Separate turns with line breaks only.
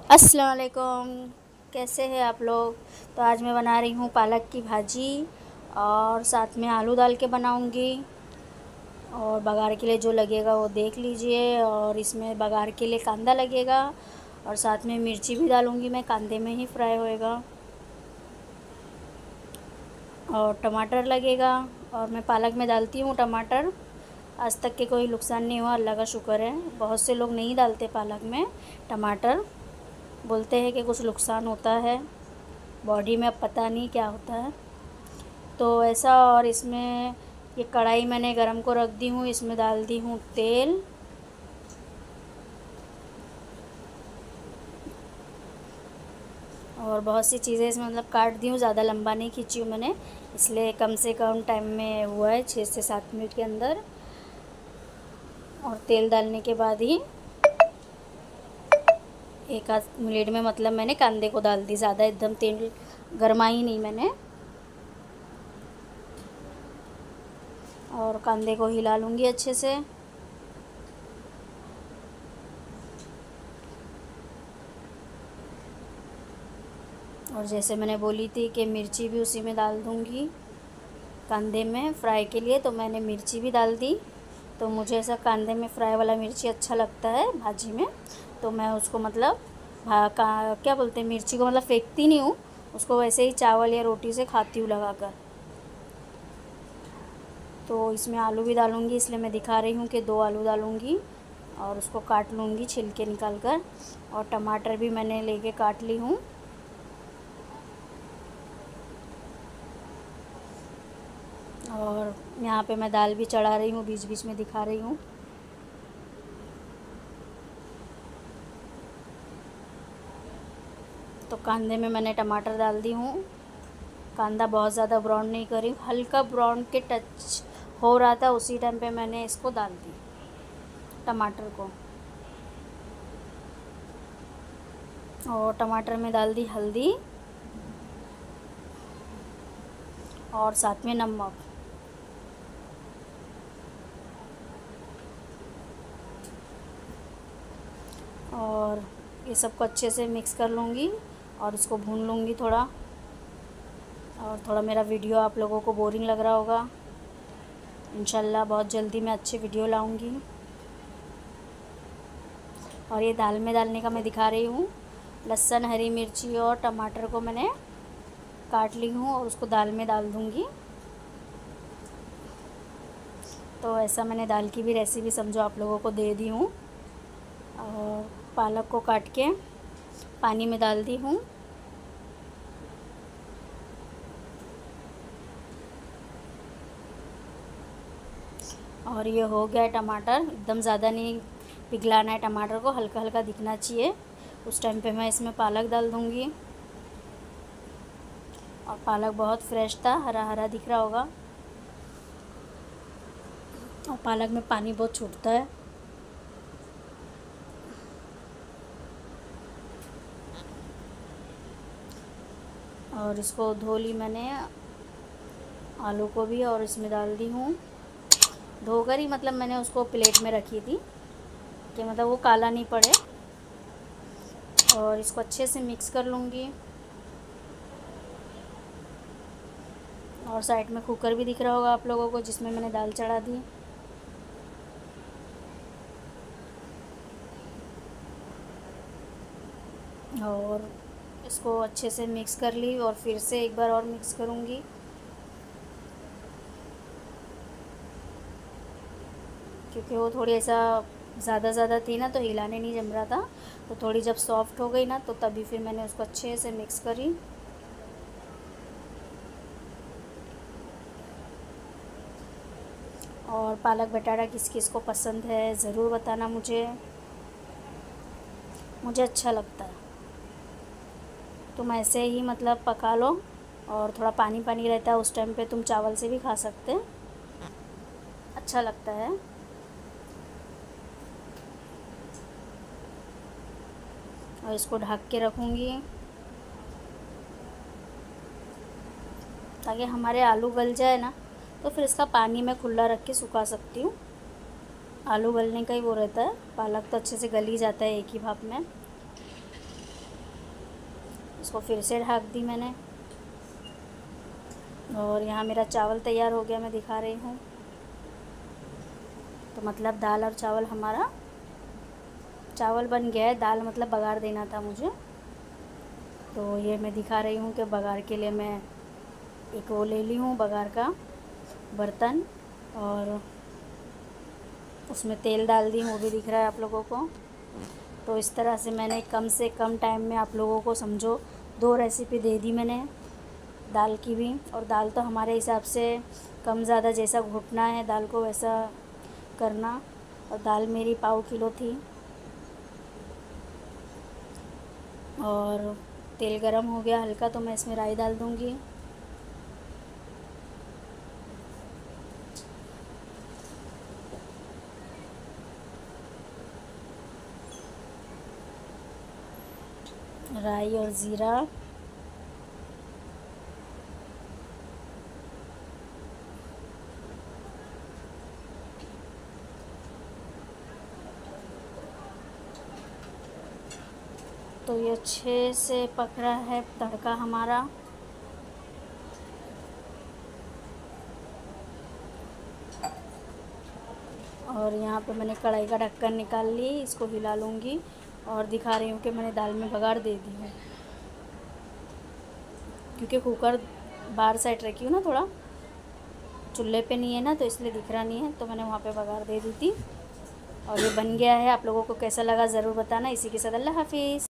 अस्सलाम वालेकुम। कैसे हैं आप लोग। तो आज मैं बना रही हूँ पालक की भाजी और साथ में आलू डाल के बनाऊँगी। और बघार के लिए जो लगेगा वो देख लीजिए। और इसमें बघार के लिए कांदा लगेगा और साथ में मिर्ची भी डालूँगी मैं, कांदे में ही फ्राई होएगा। और टमाटर लगेगा और मैं पालक में डालती हूँ टमाटर। आज तक के कोई नुकसान नहीं हुआ, अल्लाह का शुक्र है। बहुत से लोग नहीं डालते पालक में टमाटर, बोलते हैं कि कुछ नुकसान होता है बॉडी में, अब पता नहीं क्या होता है। तो ऐसा। और इसमें ये कढ़ाई मैंने गरम को रख दी हूँ, इसमें डाल दी हूँ तेल। और बहुत सी चीज़ें इसमें मतलब काट दी हूँ, ज़्यादा लंबा नहीं खींची हूँ मैंने, इसलिए कम से कम टाइम में हुआ है, 6 से 7 मिनट के अंदर। और तेल डालने के बाद ही एक आध मिनट में मतलब मैंने कांदे को डाल दी, ज़्यादा एकदम तेल गरमा ही नहीं मैंने। और कांदे को हिला लूँगी अच्छे से। और जैसे मैंने बोली थी कि मिर्ची भी उसी में डाल दूँगी कांदे में फ्राई के लिए, तो मैंने मिर्ची भी डाल दी। तो मुझे ऐसा कांदे में फ्राई वाला मिर्ची अच्छा लगता है भाजी में, तो मैं उसको मतलब क्या बोलते हैं, मिर्ची को मतलब फेंकती नहीं हूँ, उसको वैसे ही चावल या रोटी से खाती हूँ लगाकर। तो इसमें आलू भी डालूँगी, इसलिए मैं दिखा रही हूँ कि 2 आलू डालूँगी और उसको काट लूँगी छिलके निकाल कर। और टमाटर भी मैंने लेके काट ली हूँ। और यहाँ पे मैं दाल भी चढ़ा रही हूँ, बीच बीच में दिखा रही हूँ। तो कांदे में मैंने टमाटर डाल दी हूँ। कांदा बहुत ज़्यादा ब्राउन नहीं करी, हल्का ब्राउन के टच हो रहा था उसी टाइम पे मैंने इसको डाल दी टमाटर को। और टमाटर में डाल दी हल्दी और साथ में नमक। और ये सबको अच्छे से मिक्स कर लूँगी और इसको भून लूँगी थोड़ा। और थोड़ा मेरा वीडियो आप लोगों को बोरिंग लग रहा होगा, इंशाल्लाह बहुत जल्दी मैं अच्छी वीडियो लाऊँगी। और ये दाल में डालने का मैं दिखा रही हूँ। लहसुन, हरी मिर्ची और टमाटर को मैंने काट ली हूँ और उसको दाल में डाल दूँगी। तो ऐसा मैंने दाल की भी रेसिपी समझो आप लोगों को दे दी हूँ। और पालक को काट के पानी में डाल दी हूँ। और ये हो गया है टमाटर, एकदम ज़्यादा नहीं पिघलाना है टमाटर को, हल्का हल्का दिखना चाहिए। उस टाइम पे मैं इसमें पालक डाल दूँगी। और पालक बहुत फ्रेश था, हरा हरा दिख रहा होगा। और पालक में पानी बहुत छूटता है। और इसको धो ली मैंने आलू को भी, और इसमें डाल दी हूँ धोकर ही, मतलब मैंने उसको प्लेट में रखी थी कि मतलब वो काला नहीं पड़े। और इसको अच्छे से मिक्स कर लूँगी। और साइड में कुकर भी दिख रहा होगा आप लोगों को, जिसमें मैंने दाल चढ़ा दी। और इसको अच्छे से मिक्स कर ली और फिर से एक बार और मिक्स करूँगी, क्योंकि वो थोड़ी ऐसा ज़्यादा थी ना, तो हिलाने नहीं जम रहा था। तो थोड़ी जब सॉफ्ट हो गई ना, तो तभी फिर मैंने उसको अच्छे से मिक्स करी। और पालक बटाटा किस किस को पसंद है ज़रूर बताना मुझे अच्छा लगता है। तुम ऐसे ही मतलब पका लो, और थोड़ा पानी पानी रहता है उस टाइम पे, तुम चावल से भी खा सकते हैं, अच्छा लगता है। और इसको ढक के रखूँगी ताकि हमारे आलू गल जाए ना, तो फिर इसका पानी मैं खुला रख के सुखा सकती हूँ। आलू गलने का ही वो रहता है, पालक तो अच्छे से गल ही जाता है एक ही भाप में। इसको फिर से ढक दी मैंने। और यहाँ मेरा चावल तैयार हो गया, मैं दिखा रही हूँ। तो मतलब दाल और चावल हमारा, चावल बन गया है, दाल मतलब बघार देना था मुझे। तो ये मैं दिखा रही हूँ कि बघार के लिए मैं एक वो ले ली हूँ बघार का बर्तन, और उसमें तेल डाल दी हूँ, वो भी दिख रहा है आप लोगों को। तो इस तरह से मैंने कम से कम टाइम में आप लोगों को समझो 2 रेसिपी दे दी मैंने दाल की भी। और दाल तो हमारे हिसाब से कम ज़्यादा जैसा घुटना है दाल को वैसा करना। और दाल मेरी पाव किलो थी। और तेल गरम हो गया हल्का, तो मैं इसमें राई डाल दूँगी। राई और ज़ीरा, तो ये अच्छे से पक रहा है तड़का हमारा। और यहाँ पे मैंने कढ़ाई का ढक्कन निकाल ली, इसको हिला लूँगी और दिखा रही हूँ कि मैंने दाल में बघार दे दी है। क्योंकि कुकर बाहर साइड रखी हूँ ना, थोड़ा चूल्हे पे नहीं है ना, तो इसलिए दिख रहा नहीं है, तो मैंने वहाँ पे बघार दे दी थी। और ये बन गया है। आप लोगों को कैसा लगा ज़रूर बताना। इसी के साथ अल्लाह हाफिज़।